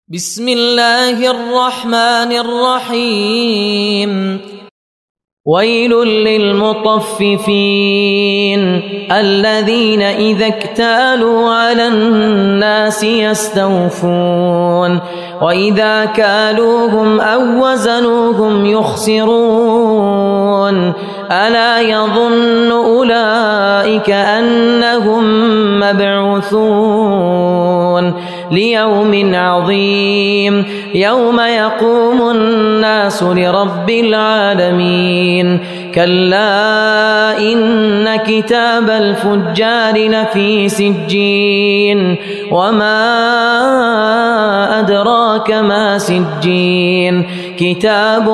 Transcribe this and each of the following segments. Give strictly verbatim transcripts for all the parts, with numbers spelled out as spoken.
بسم الله الرحمن الرحيم ويل للمطففين الذين إذا اكتالوا على الناس يستوفون وإذا كالوهم أو وزنوهم يخسرون ألا يظن أولئك أنهم مبعوثون ليوم عظيم يوم يقوم الناس لرب العالمين كلا إن كتاب الفجار لفي سجين وما أدراك ما سجين كتاب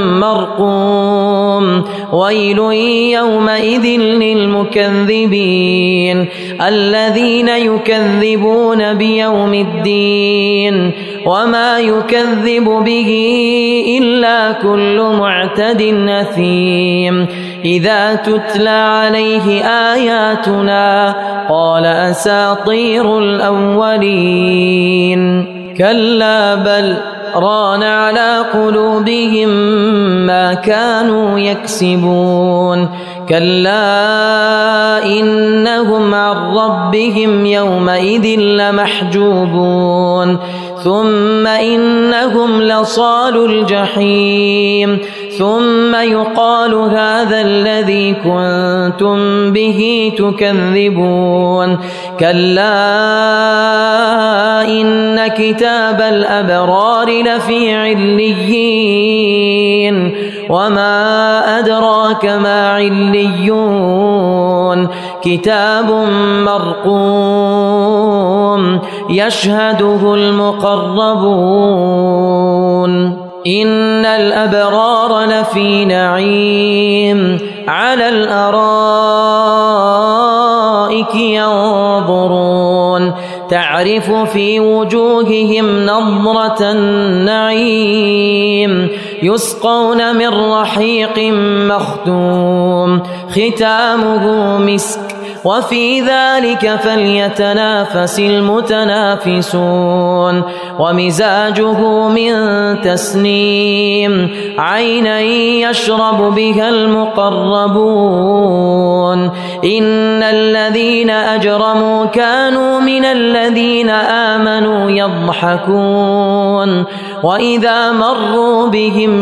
مرقوم ويل يومئذ للمكذبين الذين يكذبون بيوم الدين وما يكذب به إلا كل معتد أثيم إذا تتلى عليه آياتنا قال أساطير الأولين كلا بل ران على قلوبهم ما كانوا يكسبون كلا إنهم عن ربهم يومئذ لمحجوبون ثم إنهم لصالو الجحيم ثم يقال هذا الذي كنتم به تكذبون كلا إن كتاب الأبرار لفي عليين وما أدراك ما عليون كتاب مرقوم يشهده المقربون إن الأبرار لفي نعيم على الأرائك ينظرون تعرف في وجوههم نضرة النعيم يسقون من رحيق مختوم ختامه مسك وفي ذلك فليتنافس المتنافسون ومزاجه من تسنيم عينا يشرب بها المقربون إن الذين أجرموا كانوا من الذين آمنوا يضحكون وإذا مروا بهم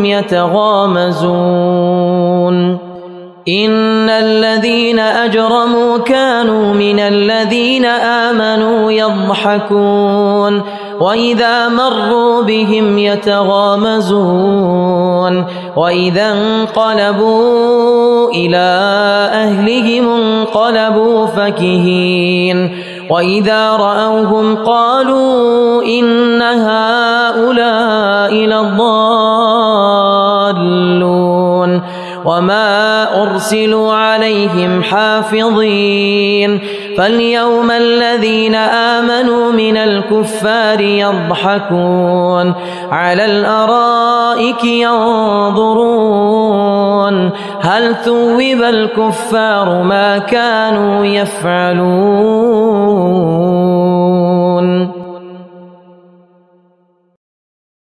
يتغامزون إن الذين أجرموا كانوا من الذين آمنوا يضحكون وإذا مروا بهم يتغامزون وإذا انقلبوا إلى أهلهم انقلبوا فكهين وإذا رأوهم قالوا إن هؤلاء لضالون وما أرسلوا عليهم حافظين فاليوم الذين آمنوا من الكفار يضحكون على الأرائك ينظرون هل ثوب الكفار ما كانوا يفعلون